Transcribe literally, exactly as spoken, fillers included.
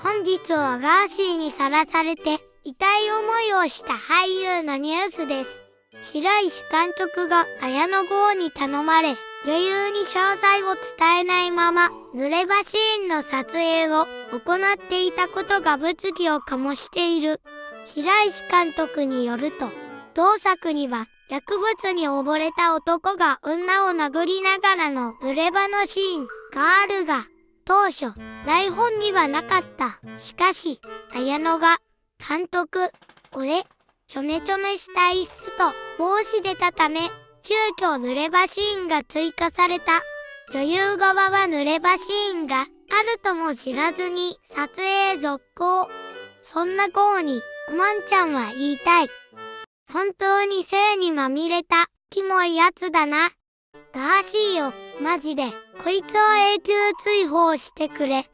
本日はガーシーにさらされて痛い思いをした俳優のニュースです。白石監督が綾野剛に頼まれ、女優に詳細を伝えないまま、濡れ場シーンの撮影を行っていたことが物議を醸している。白石監督によると、同作には薬物に溺れた男が女を殴りながらの濡れ場のシーンがあるが、当初、台本にはなかった。しかし、綾野が、監督、俺、ちょめちょめしたいっすと申し出たため、急遽濡れ場シーンが追加された。女優側は濡れ場シーンがあるとも知らずに撮影続行。そんな剛に、おまんちゃんは言いたい。本当に性にまみれた、キモいやつだな。ガーシーよ、マジで、こいつを永久追放してくれ。